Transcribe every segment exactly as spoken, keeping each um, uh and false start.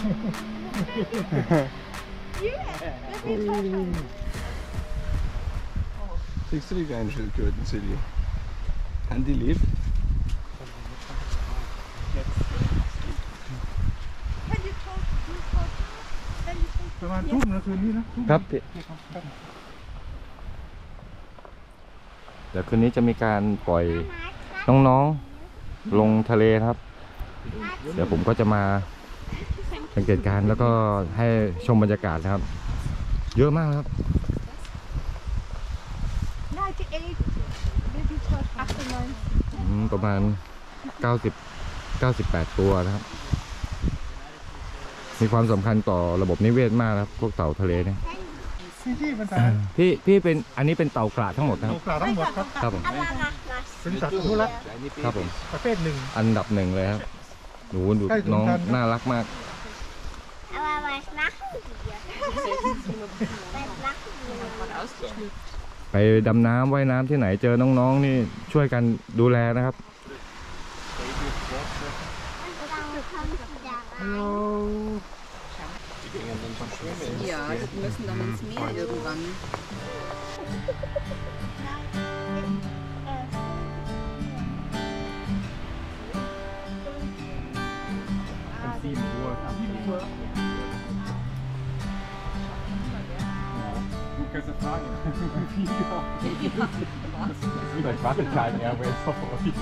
Siehst du die kleinen Schildkröten, Silly? Kann die leben?ประมาณทุ่มนะคืนนี้นะครับเดี๋ยวคืนนี้จะมีการปล่อยน้องๆลงทะเลครับเดี๋ยวผมก็จะมาสังเกตการณ์แล้วก็ให้ชมบรรยากาศนะครับเยอะมากครับประมาณเก้าสิบ เก้าสิบแปดตัวนะครับมีความสำคัญต่อระบบนิเวศมากครับพวกเต่าทะเลเนี่ยพี่พี่เป็นอันนี้เป็นเต่ากระทั้งหมดนะครับเต่ากระทั้งหมดครับครับผมเป็นสัตว์อนุรักษ์ครับผมประเภทหนึ่งอันดับหนึ่งเลยครับหนูดูน้องน่ารักมากไปดำน้ำว่ายน้ำที่ไหนเจอน้องๆนี่ช่วยกันดูแลนะครับ Ja, die müssen dann ins Meer irgendwann. sieben Uhr. sieben Uhr. Du kannst ja fragen. Das ist wie bei Warteschalen Airways auf euch.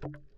ครับ